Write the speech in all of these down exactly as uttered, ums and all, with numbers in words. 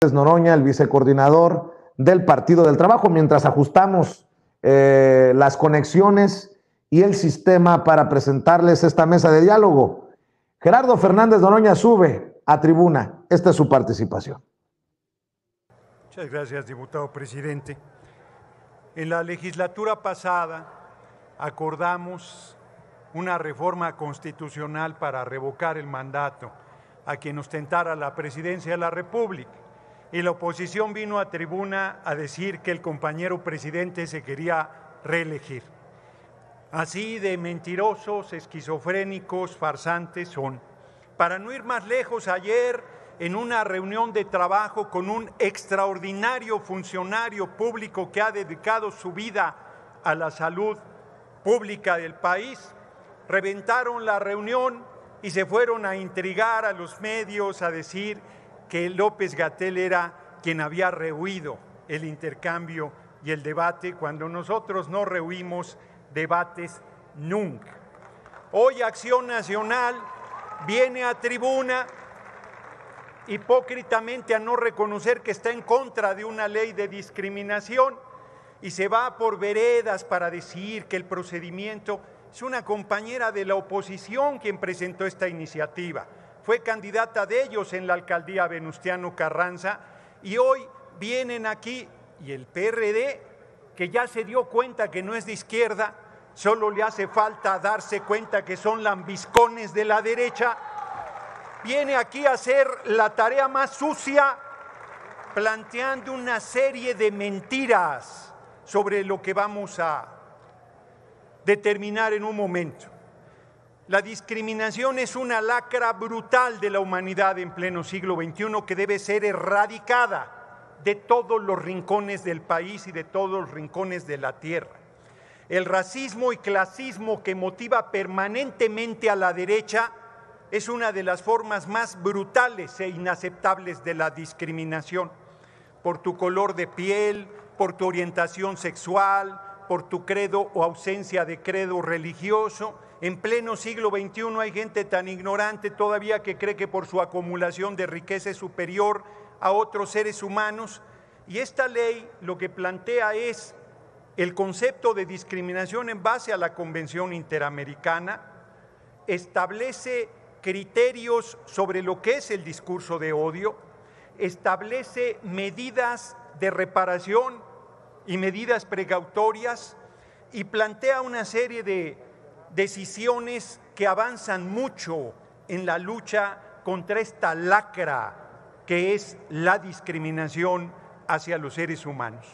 Noroña, el vicecoordinador del Partido del Trabajo, mientras ajustamos eh, las conexiones y el sistema para presentarles esta mesa de diálogo. Gerardo Fernández Noroña sube a tribuna. Esta es su participación. Muchas gracias, diputado presidente. En la legislatura pasada acordamos una reforma constitucional para revocar el mandato a quien ostentara la presidencia de la República. Y la oposición vino a tribuna a decir que el compañero presidente se quería reelegir. Así de mentirosos, esquizofrénicos, farsantes son. Para no ir más lejos, ayer en una reunión de trabajo con un extraordinario funcionario público que ha dedicado su vida a la salud pública del país, reventaron la reunión y se fueron a intrigar a los medios, a decir que López-Gatell era quien había rehuido el intercambio y el debate, cuando nosotros no rehuimos debates nunca. Hoy Acción Nacional viene a tribuna hipócritamente a no reconocer que está en contra de una ley de discriminación y se va por veredas para decir que el procedimiento es una compañera de la oposición quien presentó esta iniciativa. Fue candidata de ellos en la alcaldía Venustiano Carranza y hoy vienen aquí y el P R D, que ya se dio cuenta que no es de izquierda, solo le hace falta darse cuenta que son lambiscones de la derecha, viene aquí a hacer la tarea más sucia, planteando una serie de mentiras sobre lo que vamos a determinar en un momento. La discriminación es una lacra brutal de la humanidad en pleno siglo veintiuno que debe ser erradicada de todos los rincones del país y de todos los rincones de la tierra. El racismo y clasismo que motiva permanentemente a la derecha es una de las formas más brutales e inaceptables de la discriminación. Por tu color de piel, por tu orientación sexual, por tu credo o ausencia de credo religioso. En pleno siglo veintiuno hay gente tan ignorante todavía que cree que por su acumulación de riqueza es superior a otros seres humanos. Y esta ley lo que plantea es el concepto de discriminación en base a la Convención Interamericana, establece criterios sobre lo que es el discurso de odio, establece medidas de reparación y medidas precautorias y plantea una serie de decisiones que avanzan mucho en la lucha contra esta lacra que es la discriminación hacia los seres humanos.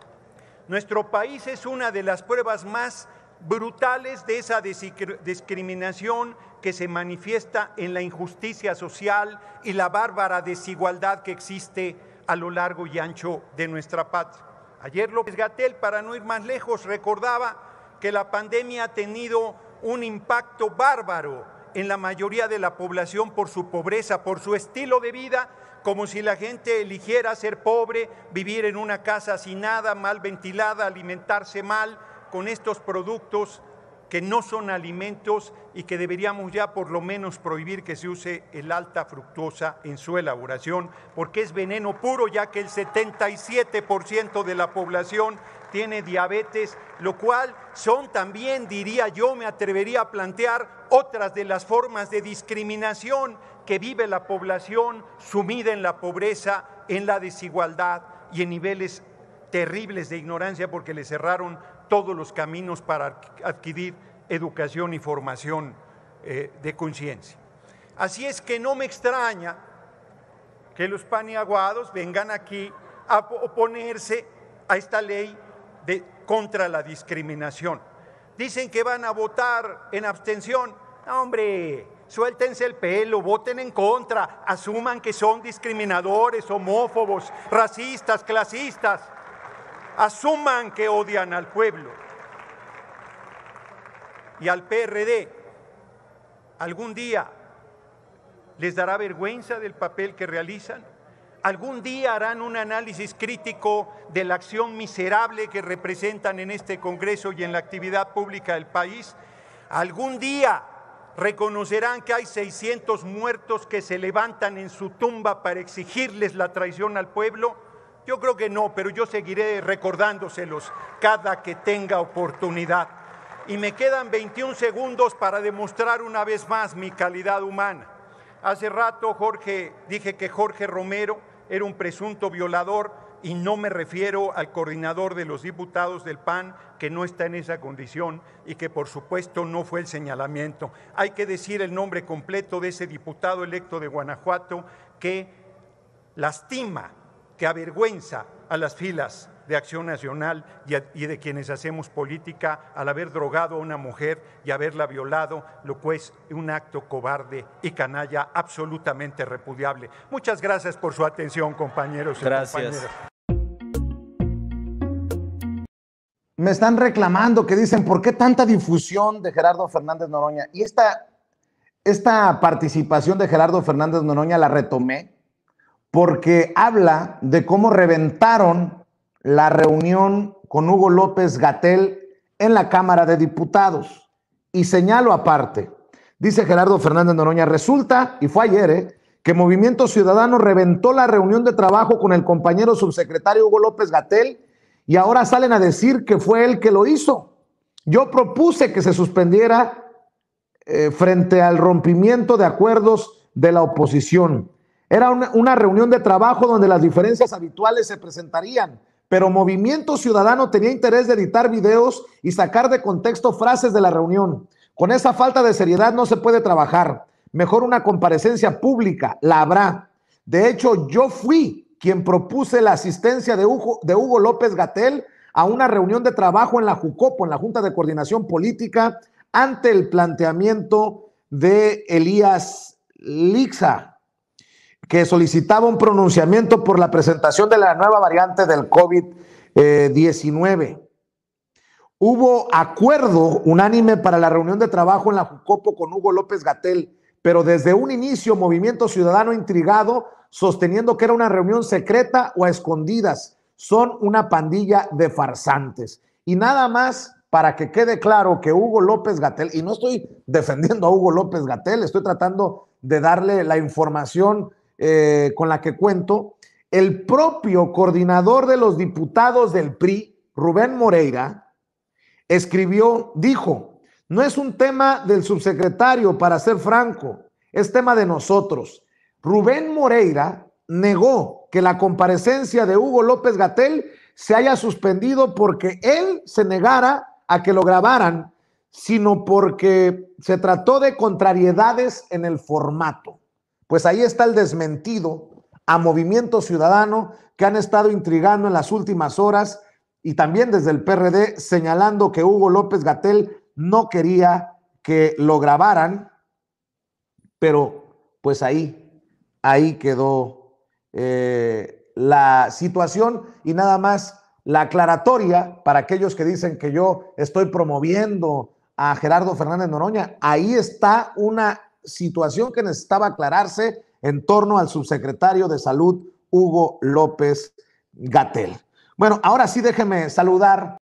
Nuestro país es una de las pruebas más brutales de esa discriminación que se manifiesta en la injusticia social y la bárbara desigualdad que existe a lo largo y ancho de nuestra patria. Ayer López-Gatell, para no ir más lejos, recordaba que la pandemia ha tenido un impacto bárbaro en la mayoría de la población por su pobreza, por su estilo de vida, como si la gente eligiera ser pobre, vivir en una casa sin nada, mal ventilada, alimentarse mal, con estos productos que no son alimentos y que deberíamos ya por lo menos prohibir que se use el alta fructosa en su elaboración, porque es veneno puro, ya que el setenta y siete por ciento de la población tiene diabetes, lo cual son también, diría yo, me atrevería a plantear otras de las formas de discriminación que vive la población sumida en la pobreza, en la desigualdad y en niveles terribles de ignorancia porque le cerraron todos los caminos para adquirir educación y formación eh, de conciencia. Así es que no me extraña que los paniaguados vengan aquí a oponerse a esta ley de, contra la discriminación. Dicen que van a votar en abstención. No, hombre, suéltense el pelo, voten en contra, asuman que son discriminadores, homófobos, racistas, clasistas. Asuman que odian al pueblo y al P R D. Algún día les dará vergüenza del papel que realizan. Algún día harán un análisis crítico de la acción miserable que representan en este Congreso y en la actividad pública del país. Algún día reconocerán que hay seiscientos muertos que se levantan en su tumba para exigirles la traición al pueblo. Yo creo que no, pero yo seguiré recordándoselos cada que tenga oportunidad. Y me quedan veintiún segundos para demostrar una vez más mi calidad humana. Hace rato Jorge, dije que Jorge Romero era un presunto violador y no me refiero al coordinador de los diputados del P A N, que no está en esa condición y que por supuesto no fue el señalamiento. Hay que decir el nombre completo de ese diputado electo de Guanajuato que lastima, que avergüenza a las filas de Acción Nacional y, a, y de quienes hacemos política al haber drogado a una mujer y haberla violado, lo cual es un acto cobarde y canalla absolutamente repudiable. Muchas gracias por su atención, compañeros y Gracias. compañeras. Me están reclamando que dicen, ¿por qué tanta difusión de Gerardo Fernández Noroña? Y esta, esta participación de Gerardo Fernández Noroña la retomé porque habla de cómo reventaron la reunión con Hugo López-Gatell en la Cámara de Diputados. Y señalo aparte, dice Gerardo Fernández Noroña, resulta, y fue ayer, eh, que Movimiento Ciudadano reventó la reunión de trabajo con el compañero subsecretario Hugo López-Gatell y ahora salen a decir que fue él que lo hizo. Yo propuse que se suspendiera eh, frente al rompimiento de acuerdos de la oposición. Era una, una reunión de trabajo donde las diferencias habituales se presentarían, pero Movimiento Ciudadano tenía interés de editar videos y sacar de contexto frases de la reunión. Con esa falta de seriedad no se puede trabajar. Mejor una comparecencia pública, la habrá. De hecho, yo fui quien propuse la asistencia de Hugo, de Hugo López-Gatell a una reunión de trabajo en la Jucopo, en la Junta de Coordinación Política, ante el planteamiento de Elías Lixa, que solicitaba un pronunciamiento por la presentación de la nueva variante del COVID diecinueve. Hubo acuerdo unánime para la reunión de trabajo en la Jucopo con Hugo López-Gatell, pero desde un inicio Movimiento Ciudadano intrigado, sosteniendo que era una reunión secreta o a escondidas. Son una pandilla de farsantes. Y nada más para que quede claro que Hugo López-Gatell, y no estoy defendiendo a Hugo López-Gatell, estoy tratando de darle la información Eh, con la que cuento, el propio coordinador de los diputados del P R I, Rubén Moreira, escribió, dijo, no es un tema del subsecretario, para ser franco, es tema de nosotros. Rubén Moreira negó que la comparecencia de Hugo López-Gatell se haya suspendido porque él se negara a que lo grabaran, sino porque se trató de contrariedades en el formato. Pues ahí está el desmentido a Movimiento Ciudadano, que han estado intrigando en las últimas horas y también desde el P R D señalando que Hugo López-Gatell no quería que lo grabaran, pero pues ahí, ahí quedó eh, la situación y nada más la aclaratoria para aquellos que dicen que yo estoy promoviendo a Gerardo Fernández Noroña. Ahí está una situación que necesitaba aclararse en torno al subsecretario de Salud, Hugo López-Gatell. Bueno, ahora sí déjeme saludar